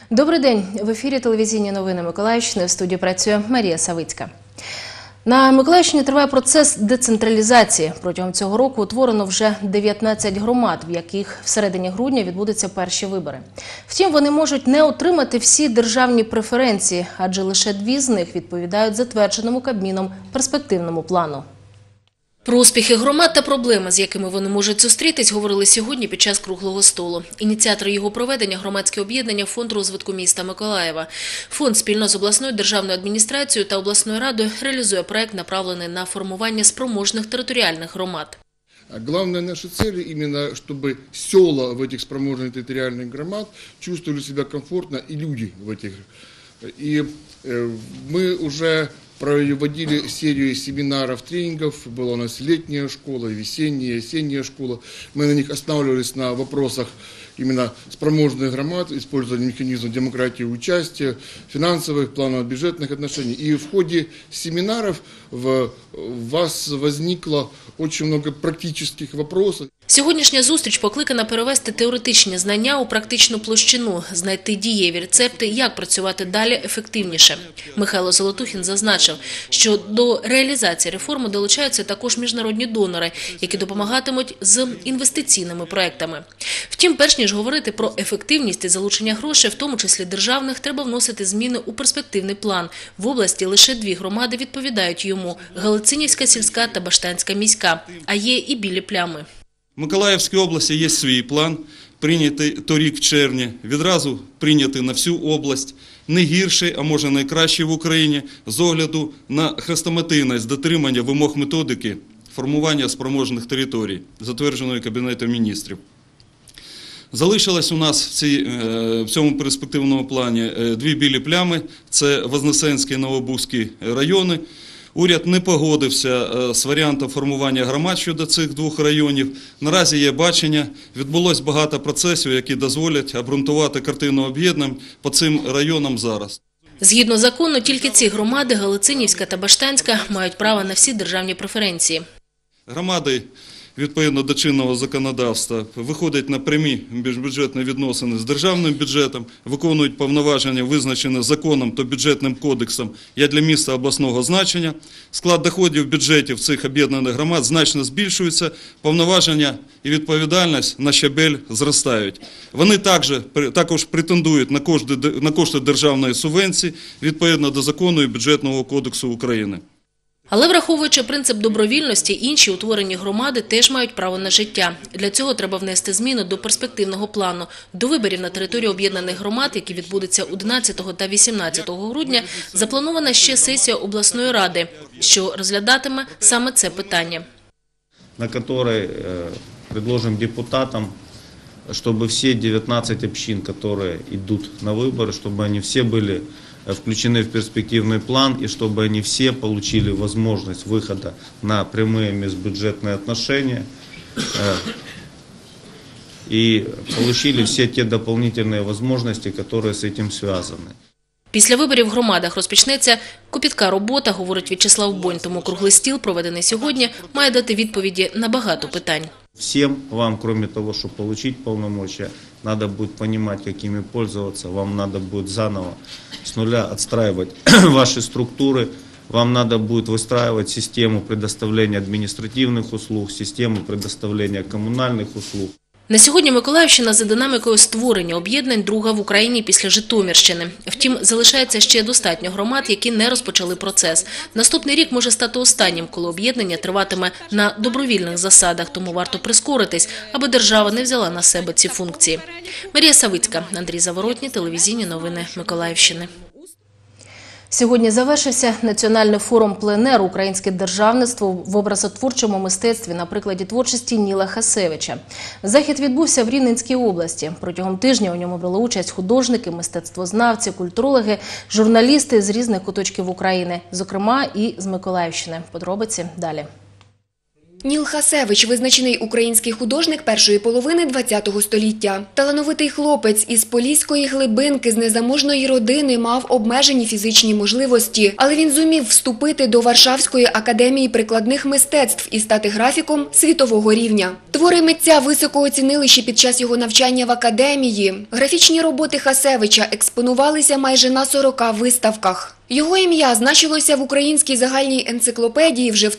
Добрий день. В ефірі телевізійні новини Миколаївщини. В студії працює Марія Савицька. На Миколаївщині триває процес децентралізації. Протягом цього року утворено вже 19 громад, в яких в середині грудня відбудуться перші вибори. Втім, вони можуть не отримати всі державні преференції, адже лише 2 з них відповідають затвердженому Кабміном перспективному плану. Про успіхи громад та проблеми, з якими вони можуть зустрітись, говорили сьогодні під час круглого столу. Ініціатор його проведення – громадське об'єднання «Фонд розвитку міста Миколаєва». Фонд спільно з обласною державною адміністрацією та обласною радою реалізує проект, направлений на формування спроможних територіальних громад. Главная наша цель именно, чтобы села в этих спроможных территориальных громад чувствовали себя комфортно и люди в этих. И мы уже проводили серию семинаров, тренингов. Была у нас летняя школа, весенняя, осенняя школа. Мы на них останавливались на вопросах именно спроможных громад, использовали механизм демократии и участия, финансовых, планово-бюджетных отношений. И в ходе семинаров у вас возникло очень много практических вопросов. Сьогоднішня зустріч покликана перевести теоретичні знання у практичну площину, знайти дієві рецепти, як працювати далі ефективніше. Михайло Золотухін зазначив, що до реалізації реформи долучаються також міжнародні донори, які допомагатимуть з інвестиційними проектами. Втім, перш ніж говорити про ефективність і залучення грошей, в тому числі державних, треба вносити зміни у перспективний план. В області лише 2 громади відповідають йому – Галицинівська сільська та Баштанська міська, а є і білі плями. В Миколаївській області є свій план, прийнятий торік в червні, відразу прийнятий на всю область, не гірший, а може найкращий в Україні, з огляду на хрестоматийність дотримання вимог методики формування спроможних територій, затвердженої Кабінетом міністрів. Залишилось у нас в цьому перспективному плані 2 білі плями – це Вознесенський і Новобузький райони. Уряд не погодився з варіантом формування громад щодо цих 2 районів. Наразі є бачення, відбулось багато процесів, які дозволять обґрунтувати картину об'єднань по цим районам зараз. Згідно закону, тільки ці громади – Галицинівська та Баштанська – мають право на всі державні преференції. Громади, відповідно до чинного законодавства, виходять на прямі міжбюджетні відносини з державним бюджетом, виконують повноваження, визначені законом та бюджетним кодексом, є для міста обласного значення. Склад доходів бюджетів цих об'єднаних громад значно збільшується, повноваження і відповідальність на щабель зростають. Вони також претендують на кошти державної субвенції відповідно до закону і бюджетного кодексу України. Але враховуючи принцип добровільності, інші утворені громади теж мають право на життя. Для цього треба внести зміни до перспективного плану. До виборів на території об'єднаних громад, які відбудуться 11 та 18 грудня, запланована ще сесія обласної ради, що розглядатиме саме це питання. На якій предложимо депутатам, щоб всі 19 общин, які йдуть на вибори, щоб вони всі були включены в перспективный план, и чтобы они все получили возможность выхода на прямые межбюджетные отношения и получили все те дополнительные возможности, которые с этим связаны. Після виборів в громадах розпочнеться копітка робота, говорить В'ячеслав Бонь, тому круглий стіл, проведений сьогодні, має дати відповіді на багато питань. Всем вам, кроме того, чтобы получить полномочия, надо будет понимать, какими пользоваться, вам надо будет заново с нуля отстраивать ваши структуры, вам надо будет выстраивать систему предоставления административных услуг, систему предоставления коммунальных услуг. На сьогодні Миколаївщина за динамікою створення об'єднань друга в Україні після Житомирщини. Втім, залишається ще достатньо громад, які не розпочали процес. Наступний рік може стати останнім, коли об'єднання триватиме на добровільних засадах, тому варто прискоритись, аби держава не взяла на себе ці функції. Марія Савицька, Андрій Заворотній, телевізійні новини Миколаївщини. Сьогодні завершився національний форум «Пленер. Українське державництво в образотворчому мистецтві» на прикладі творчості Ніла Хасевича. Захід відбувся в Рівненській області. Протягом тижня у ньому брали участь художники, мистецтвознавці, культурологи, журналісти з різних куточків України, зокрема і з Миколаївщини. Подробиці далі. Ніл Хасевич – визначений український художник першої половини ХХ століття. Талановитий хлопець із поліської глибинки з незаможної родини мав обмежені фізичні можливості, але він зумів вступити до Варшавської академії прикладних мистецтв і стати графіком світового рівня. Твори митця високо оцінили ще під час його навчання в академії. Графічні роботи Хасевича експонувалися майже на 40 виставках. Його ім'я значилося в українській загальній енциклопедії вже в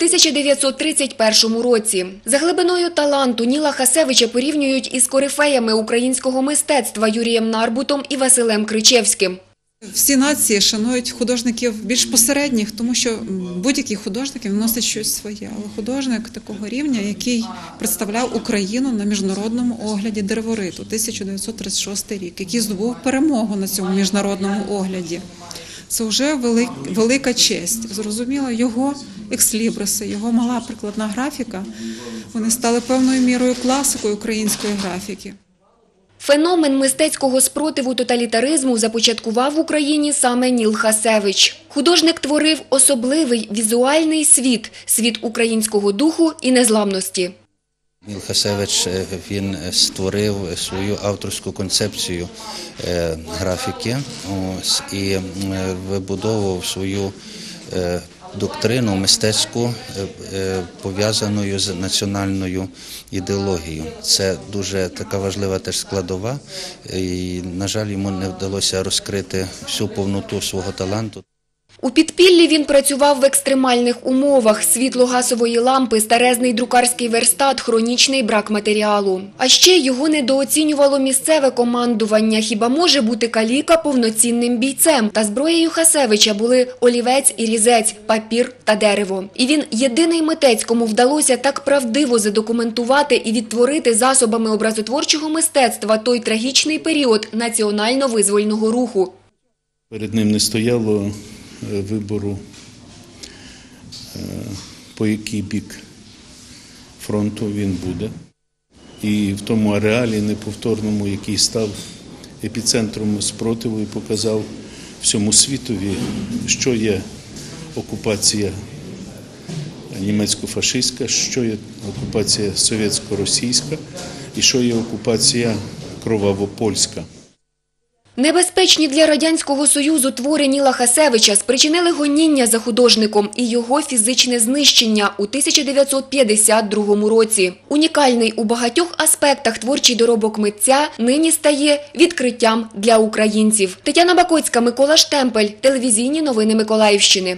1931 році. За глибиною таланту Ніла Хасевича порівнюють із корифеями українського мистецтва Юрієм Нарбутом і Василем Кричевським. Всі нації шанують художників більш посередніх, тому що будь-який художник вносить щось своє. Але художник такого рівня, який представляв Україну на міжнародному огляді деревориту 1936 рік, який здобув перемогу на цьому міжнародному огляді. Це вже велика честь. Зрозуміло, його екслібриси, його мала прикладна графіка, вони стали певною мірою класикою української графіки. Феномен мистецького спротиву тоталітаризму започаткував в Україні саме Ніл Хасевич. Художник творив особливий візуальний світ – світ українського духу і незламності. Ніл Хасевич, він створив свою авторську концепцію графіки і вибудовував свою доктрину мистецьку, пов'язаною з національною ідеологією. Це дуже така важлива теж складова, і, на жаль, йому не вдалося розкрити всю повноту свого таланту. У підпіллі він працював в екстремальних умовах – світло газової лампи, старезний друкарський верстат, хронічний брак матеріалу. А ще його недооцінювало місцеве командування. Хіба може бути каліка повноцінним бійцем? Та зброєю Хасевича були олівець і різець, папір та дерево. І він єдиний митець, кому вдалося так правдиво задокументувати і відтворити засобами образотворчого мистецтва той трагічний період національно-визвольного руху. Перед ним не стояло вибору, по який бік фронту він буде. І в тому ареалі неповторному, який став епіцентром спротиву і показав всьому світові, що є окупація німецько-фашистська, що є окупація совєтсько-російська і що є окупація кроваво-польська. Небезпечні для Радянського Союзу твори Ніла Хасевича спричинили гоніння за художником і його фізичне знищення у 1952 році. Унікальний у багатьох аспектах творчий доробок митця нині стає відкриттям для українців. Тетяна Бакоцька, Микола Штемпель, телевізійні новини Миколаївщини.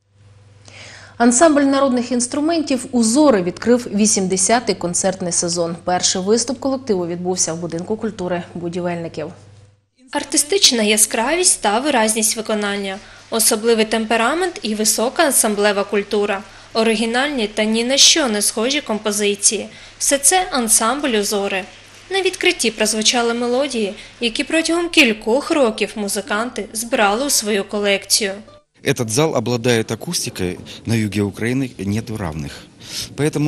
Ансамбль народних інструментів «Узори» відкрив 80-й концертний сезон. Перший виступ колективу відбувся в Будинку культури будівельників. Артистична яскравість та виразність виконання, особливий темперамент і висока ансамблева культура, оригінальні та ні на що не схожі композиції – все це ансамбль «Узори». На відкритті прозвучали мелодії, які протягом кількох років музиканти збирали у свою колекцію. Этот зал обладает акустикой на юге Украины нет равных. Поэтому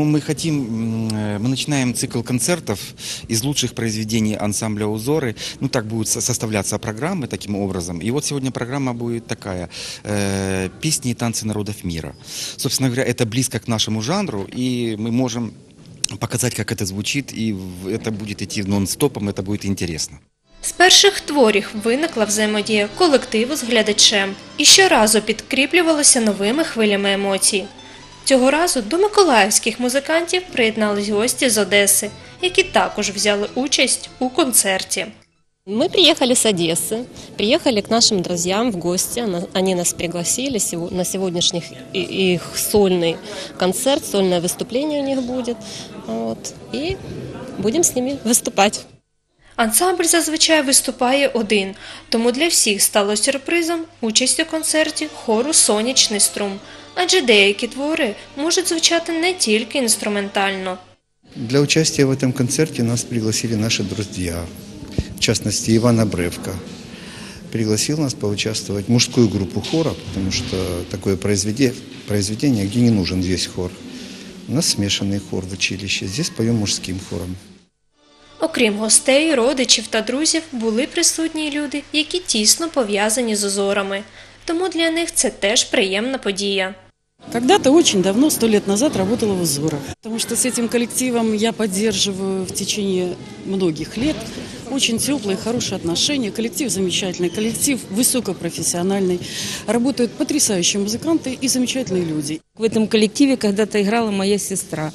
мы начинаем цикл концертов из лучших произведений ансамбля «Узоры». Ну, так будут составляться программы таким образом. И вот сегодня программа будет такая «Песни и танцы народов мира». Собственно говоря, это близко к нашему жанру, и мы можем показать, как это звучит, и это будет идти нон-стопом, это будет интересно. З перших творів виникла взаємодія колективу з глядачем і щоразу підкріплювалося новими хвилями емоцій. Цього разу до миколаївських музикантів приєднались гості з Одеси, які також взяли участь у концерті. Мы приехали с Одессы, приехали к нашим друзьям в гости. Они нас пригласили на сегодняшний их сольный концерт, сольное выступление у них будет. И будем с ними выступать. Ансамбль зазвичай виступає один, тому для всіх стало сюрпризом участь у концерті хору «Сонячний струм», адже деякі твори можуть звучати не тільки інструментально. Для участия в этом концерте нас пригласили наши друзья, в частности Иван Абревко. Пригласил нас поучаствовать в мужскую группу хора, потому что такое произведение, где не нужен весь хор. У нас смешанный хор в училище, здесь поем мужским хором. Окрім гостей, родичів та друзів, були присутні люди, які тісно пов'язані з узорами. Тому для них це теж приємна подія. Когда-то очень давно, 100 лет назад, работала в «Узорах». Потому что с этим коллективом я поддерживаю в течение многих лет очень теплые, хорошие отношения. Коллектив замечательный, коллектив высокопрофессиональный. Работают потрясающие музыканты и замечательные люди. В этом коллективе когда-то играла моя сестра.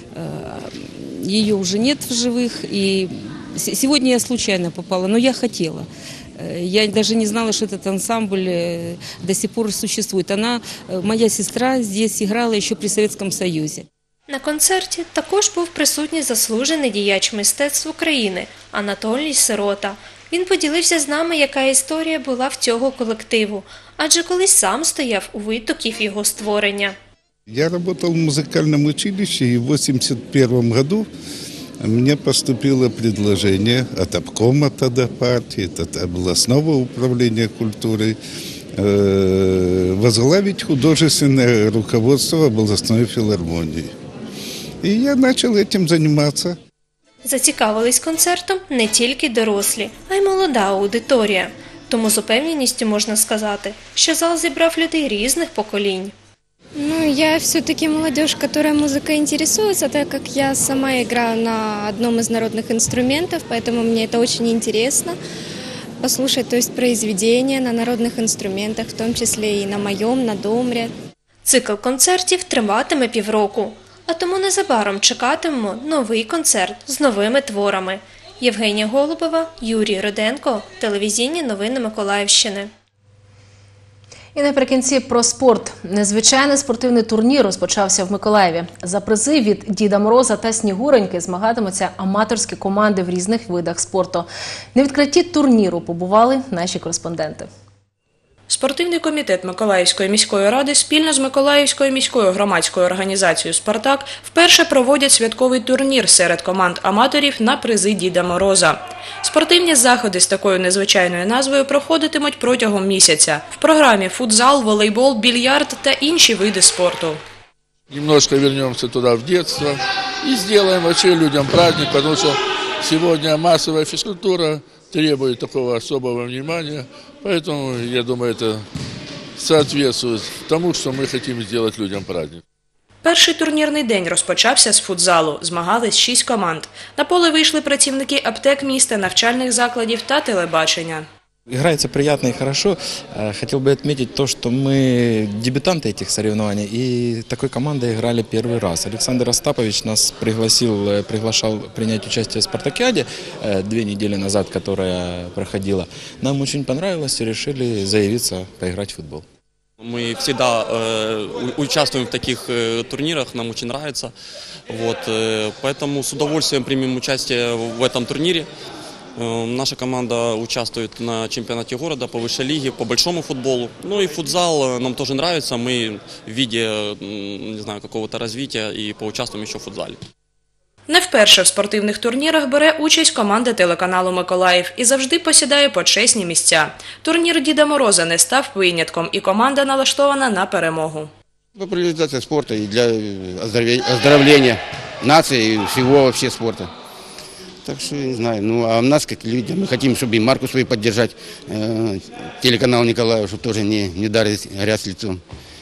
Ее уже нет в живых, и сегодня я случайно попала, но я хотела. Я даже не знала, что этот ансамбль до сих пор существует. Моя сестра здесь играла еще при Советском Союзе. На концерті також був присутній заслужений діяч мистецтв України Анатолій Сирота. Він поділився з нами, яка історія була в цього колективу, адже колись сам стояв у витоків його створення. Я работал в музыкальном училище, и в 1981 году мне поступило предложение от обкома тогда партии, от областного управления культурой, возглавить художественное руководство областной филармонии. И я начал этим заниматься. Зацікавились концертом не тільки дорослі, а й молода аудиторія. Тому з упевненістю можна сказати, що зал зібрав людей різних поколінь. Я все-таки молодежь, которая музыкой интересуется, так как я сама играю на одном из народных инструментов, поэтому мне это очень интересно послушать, то есть произведения на народных инструментах, в том числе и на моем, на домре. Цикл концертів триватиме півроку, а тому незабаром чекатимемо новий концерт з новими творами. Євгенія Голубова, Юрій Руденко, телевізійні новини Миколаївщини. І наприкінці про спорт. Незвичайний спортивний турнір розпочався в Миколаєві. За призи від Діда Мороза та Снігуроньки змагатимуться аматорські команди в різних видах спорту. На відкритті турніру побували наші кореспонденти. Спортивний комітет Миколаївської міської ради спільно з Миколаївською міською громадською організацією «Спартак» вперше проводять святковий турнір серед команд аматорів на призи Діда Мороза. Спортивні заходи з такою незвичайною назвою проходитимуть протягом місяця. В програмі футзал, волейбол, більярд та інші види спорту. Немножко вернемся туда в детство и сделаем вообще людям праздник, потому что сегодня массовая физкультура требует такого особого внимания, поэтому, я думаю, это соответствует тому, что мы хотим сделать людям праздник. Перший турнірний день розпочався з футзалу. Змагались 6 команд. На поле вийшли працівники аптек міста, навчальних закладів та телебачення. Играется приятно и хорошо. Хотел бы отметить то, что мы дебютанты этих соревнований и такой командой играли первый раз. Александр Остапович нас приглашал принять участие в «Спартакиаде» 2 недели назад, которая проходила. Нам очень понравилось и решили заявиться поиграть в футбол. Мы всегда участвуем в таких турнирах, нам очень нравится. Поэтому с удовольствием примем участие в этом турнире. Наша команда участвует на чемпионате города по высшей лиге, по большому футболу. Ну и футзал нам тоже нравится. Мы в виде, не знаю, какого-то развития и поучаствуем еще в футзале. Не вперше в спортивних турнірах бере участь команда телеканалу «Миколаїв» і завжди посідає почесні місця. Турнір Діда Мороза не став винятком, і команда налаштована на перемогу. Популяризация спорта и для оздоровления нации и всего вообще спорта. Так что, не знаю, а нас, как люди, мы хотим, чтобы и марку свою поддержать, телеканал Николаев, чтобы тоже не дарить грязь лицом.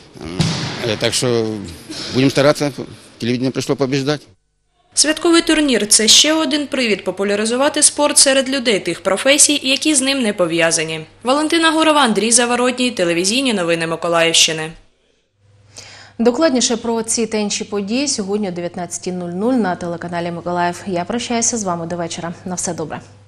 Так что будем стараться, телевидение пришло побеждать. Святковий турнір – це ще один привід популяризувати спорт серед людей тих професій, які з ним не пов'язані. Валентина Гурова, Андрій Заворотній, телевізійні новини Миколаївщини. Докладніше про ці та інші події сьогодні о 19:00 на телеканалі «Миколаїв». Я прощаюся з вами до вечора. На все добре.